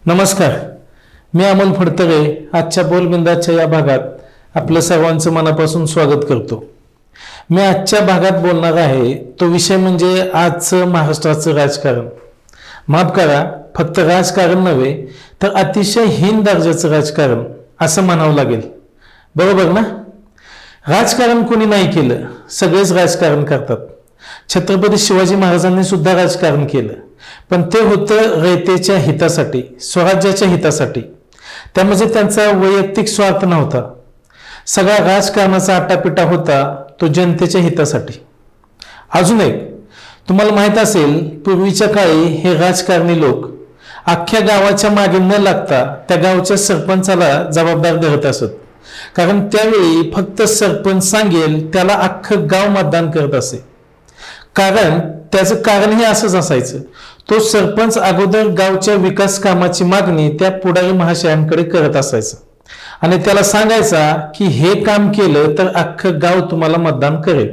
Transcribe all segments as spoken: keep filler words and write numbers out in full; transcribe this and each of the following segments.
नमस्कार, मी अमोल फडतरे आजच्या बोलबिंदाच्या या भागात आपलं सर्वांचं मनापासून स्वागत करतो। मी आजच्या भागात बोलणार आहे तो विषय म्हणजे आजचं महाराष्ट्राचं राजकारण। माफ करा, फक्त राजकारण नव्हे तर अतिशय हीन दर्जाचं राजकारण असं म्हणावं लागेल, बरोबर ना? राजकारण कोणी नाही केलं, सगळेच राजकारण करतात। छत्रपती शिवाजी महाराजांनी सुद्धा राजकारण केलं, पण ते होतं रयतेच्या हितासाठी, स्वराज्याच्या हितासाठी। त्यामध्ये त्यांचा वैयक्तिक स्वार्थ नव्हता, सगळा राजकारणाचा आटापिटा होता तो जनतेच्या हितासाठी। अजून एक तुम्हाला माहित असेल, पूर्वीच्या काळी हे राजकारणी लोक अख्ख्या गावाच्या मागे न लागता त्या गावच्या सरपंचाला जबाबदार धरत असत, कारण त्यावेळी फक्त सरपंच सांगेल त्याला अख्खं गाव मतदान करत असे। कारण त्याचं कारण हे असंच असायचं, तो सरपंच अगोदर गावच्या विकास कामाची मागणी त्या पुढारी महाशयांकडे करत असायचा आणि त्याला सांगायचा की हे काम केलं तर अख्खं गाव तुम्हाला मतदान करेल।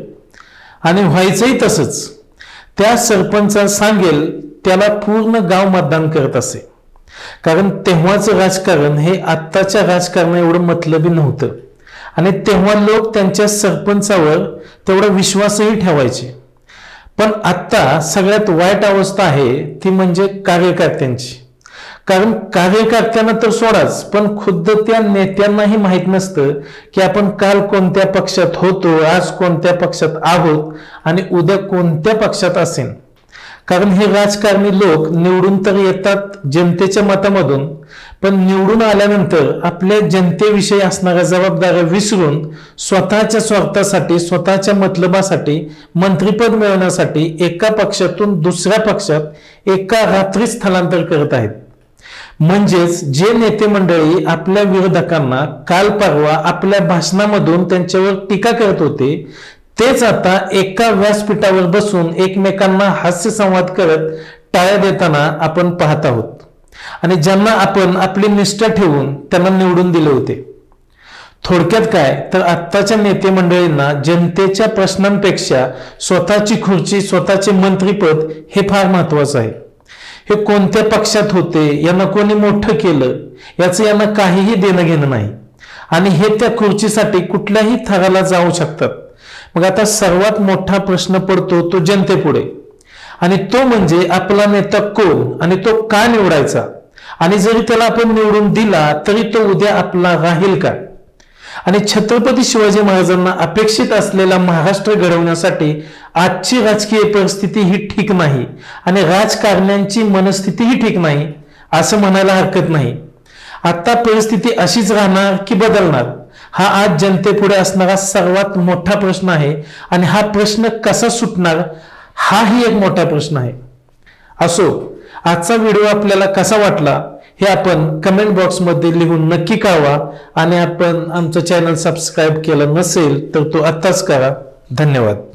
आणि व्हायचंही तसंच, त्या सरपंचा सांगेल त्याला पूर्ण गाव मतदान करत असे। कारण तेव्हाचं राजकारण हे आत्ताच्या राजकारणा एवढं मतलबी नव्हतं आणि तेव्हा लोक त्यांच्या सरपंचावर तेवढा विश्वासही ठेवायचे। पण आता सगळ्यात वाईट अवस्था आहे ती म्हणजे कार्यकर्त्यांची। कारण कार्यकर्त्यांना तर सोडाच, पण खुद्द त्या नेत्यांनाही माहीत नसतं की आपण काल कोणत्या पक्षात होतो, आज कोणत्या पक्षात आहोत आणि उद्या कोणत्या पक्षात असेल। कारण हे राजकारणी लोक निवडून तर येतात जनतेच्या मतामधून, पण निवडून आल्यानंतर आपल्या जनतेविषयी असणाऱ्या जबाबदाऱ्या विसरून स्वतःच्या स्वार्थासाठी, स्वतःच्या मतलबासाठी, मंत्रिपद मिळवण्यासाठी एका पक्षातून दुसऱ्या पक्षात एका रात्रीत स्थलांतर करत आहेत। म्हणजेच जे नेते मंडळी आपल्या विरोधकांना काल परवा आपल्या भाषणामधून त्यांच्यावर टीका करत होते, तेच आता एका व्यासपीठावर बसून एकमेकांना हास्य संवाद करत टाळ्या देताना आपण पाहत आहोत। आणि ज्यांना आपण आपली निष्ठा ठेवून त्यांना निवडून दिले होते। थोडक्यात काय तर आत्ताच्या नेते मंडळींना जनतेच्या प्रश्नांपेक्षा स्वतःची खुर्ची, स्वतःचे मंत्रिपद हे फार महत्वाचं आहे। हे कोणत्या पक्षात होते, यांना कोणी मोठं केलं याचं यांना काहीही देणं घेणं नाही आणि हे त्या खुर्चीसाठी कुठल्याही थराला जाऊ शकतात। मग आता सर्वात मोठा प्रश्न पडतो तो जनतेपुढे, आणि तो म्हणजे आपला नेता कोण आणि तो का निवडायचा, आणि जरी त्याला आपण निवडून दिला तरी तो उद्या आपला राहील का? आणि छत्रपती शिवाजी महाराजांना अपेक्षित असलेला महाराष्ट्र घडवण्यासाठी आजची राजकीय परिस्थिती ही ठीक नाही आणि राजकारण्यांची मनस्थितीही ठीक नाही असं म्हणायला हरकत नाही। आता परिस्थिती अशीच राहणार की बदलणार, हा आज जनतेपुढे असणारा सर्वात मोठा प्रश्न आहे आणि हा प्रश्न कसा सुटणार हाही एक मोठा प्रश्न आहे। असो, आजचा व्हिडिओ आपल्याला कसा वाटला हे आपण कमेंट बॉक्समध्ये लिहून नक्की कळवा आणि आपण आमचं चॅनल सबस्क्राईब केलं नसेल तर तो आत्ताच करा। धन्यवाद।